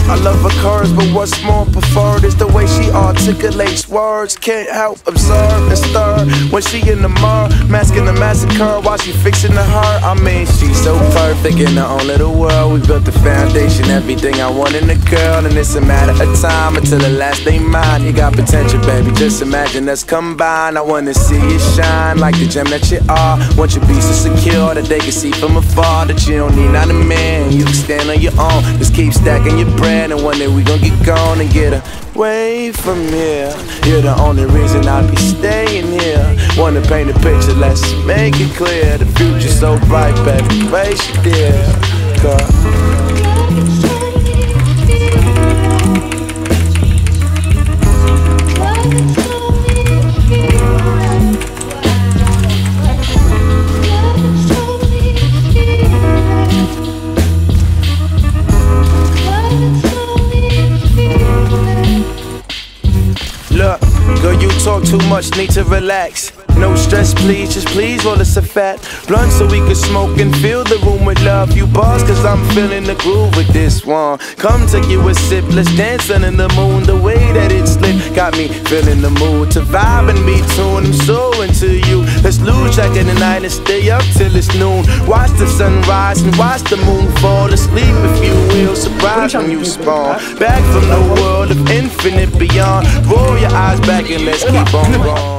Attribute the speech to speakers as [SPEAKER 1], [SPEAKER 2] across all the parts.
[SPEAKER 1] I love her curves, but what's more preferred is the way she articulates words. Can't help observe and stir when she in the mirror, masking the massacre while she fixing the heart. I mean, she's so perfect in her own little world. We built the foundation, everything I want in a girl, and it's a matter of time until the last day mine. You got potential, baby, just imagine us combined. I wanna see you shine like the gem that you are. Want you be so secure that they can see from afar that you don't need not a man, you can stand on your own. Just keep stacking your bread, and one day we gon' get gone and get away from here. You're the only reason I'll be staying here. Wanna paint a picture, let's make it clear. The future's so bright, baby, face you dear. Look, girl, you talk too much, need to relax. No stress, please, just please roll us a fat blunt so we can smoke and fill the room with love. You boss, cause I'm feeling the groove with this one. Come take you a sip, let's dance under the moon. The way that it's lit got me feeling the mood to vibe and be tuned. I'm so into you. Let's lose track of the night and stay up till it's noon. Watch the sunrise and watch the moon fall asleep, if you will. Surprise when you spawn back from the world of infinite beyond. Roll your eyes back and let's keep on going.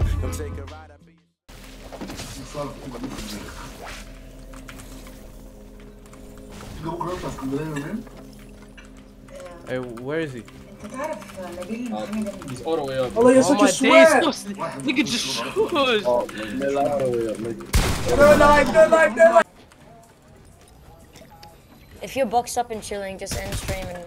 [SPEAKER 2] Hey, where is he?
[SPEAKER 3] He's all the way up.
[SPEAKER 4] Oh, you're such a sweat!
[SPEAKER 2] Look at your shoes!
[SPEAKER 3] Oh, they're all the way up, nigga.
[SPEAKER 4] They're alive!
[SPEAKER 5] If you're boxed up and chilling, just end stream and...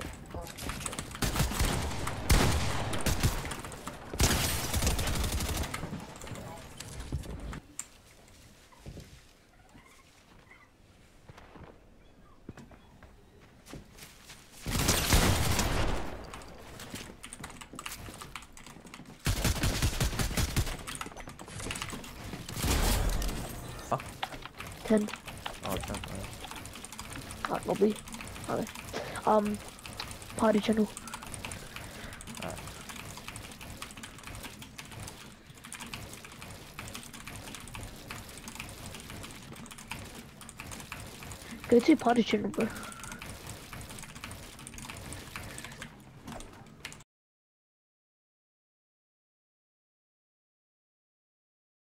[SPEAKER 6] Ten.
[SPEAKER 2] Oh, 10.
[SPEAKER 6] Lobby. Okay. Party channel. Go to party channel, bro.